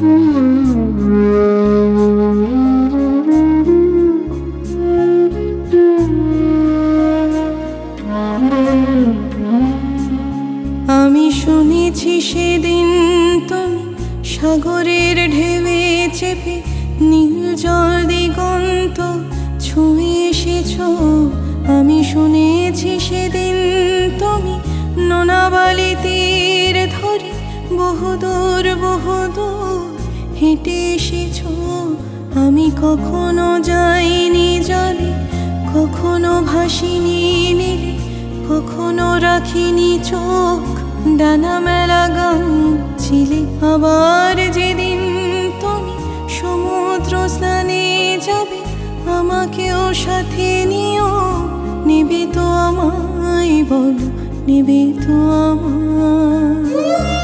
আমি শুনেছি সেদিন তুমি সাগরের ঢেউয়ে চেপে নীল জল দিগন্ত ছুঁয়ে এসেছ। আমি শুনেছি সেদিন তুমি নোনাবালি তীর ধরে বহুদূর বহুদূর হেঁটে এসেছ। আমি কখনো যাইনি জলে, কখনো ভাসিনি নীলে, কখনো রাখিনি চোখ ডানা মেলা গান ছিলে। আবার যেদিন তুমি সমুদ্র স্নানে যাবে, আমাকেও সাথে নিও। নেবে তো আমায় বলো, নেবে তো আমায়?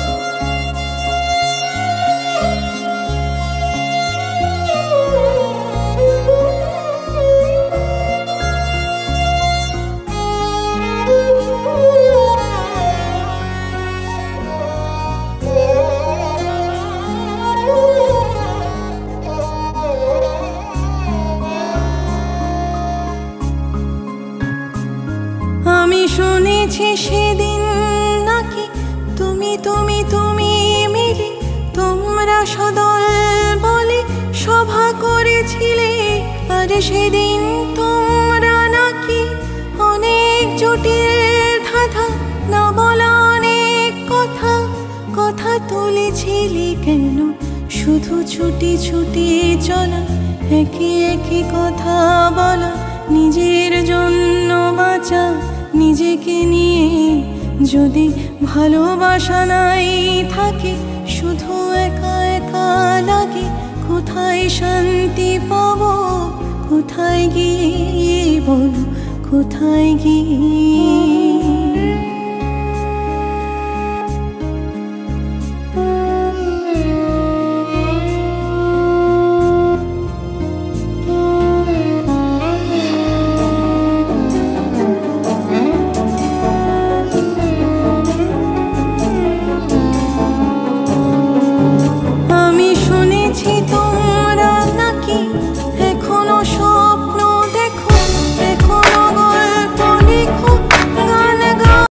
আমি শুনেছি সেদিন নাকি তুমি তুমি তুমি মিলে তোমরা সদল বলে সভা করেছিলে। আর সেদিন তোমরা নাকি অনেক জটিল ধাঁধা না বলা অনেক কথা কথা তুলেছিলে। কেন শুধু ছুটি ছুটি চলা, একই একই কথা বলা, নিজের জন্য বাঁচা, নিজেকে নিয়ে যদি ভালোবাসা নাই থাকে, শুধু একা একা লাগে। কোথায় শান্তি পাবো, কোথায় গিয়ে বলো, কোথায় গিয়ে?